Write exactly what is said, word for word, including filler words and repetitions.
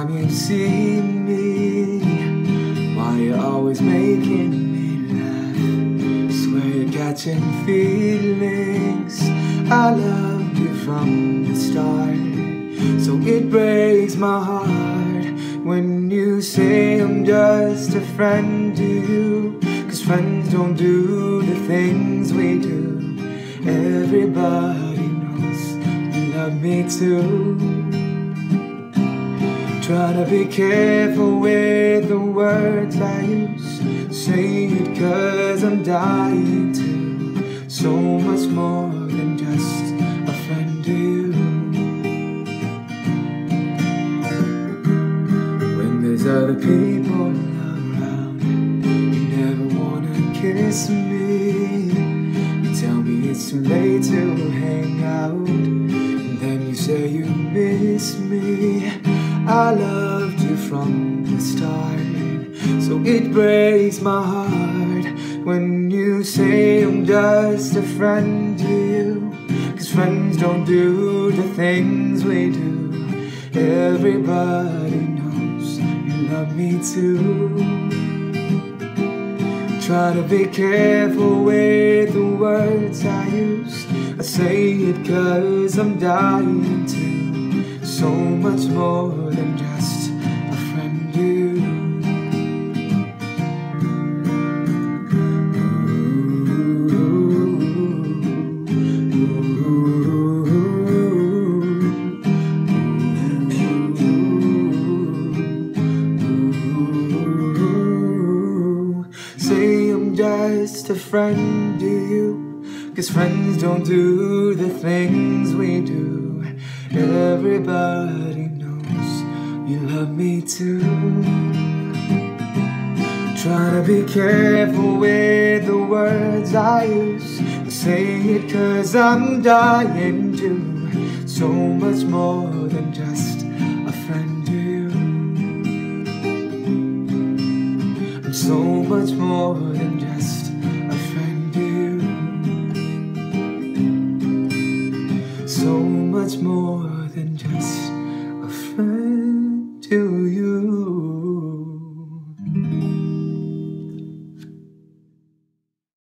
time you see me, why you're always making me laugh. Swear you're catching feelings. I loved you from the start, so it breaks my heart when you say I'm just a friend to you. Cause friends don't do the things we do. Everybody knows you love me too. Try to be careful with the words I use. Say it cause I'm dying to. So much more than just a friend to you. When there's other people around, you never wanna kiss me. You tell me it's too late to hang out, and then you say you miss me. I loved you from the start, so it breaks my heart when you say I'm just a friend to you. Cause friends don't do the things we do. Everybody knows you love me too. Try to be careful with the words I use. I say it cause I'm dying to. So much more than just a friend to you. Say I'm just a friend to you. Cause friends don't do the things we do. Everybody knows you love me too. Try to be careful with the words I use. I say it cause I'm dying to. So much more than just a friend to you. I'm so much more than just a friend to you. So much more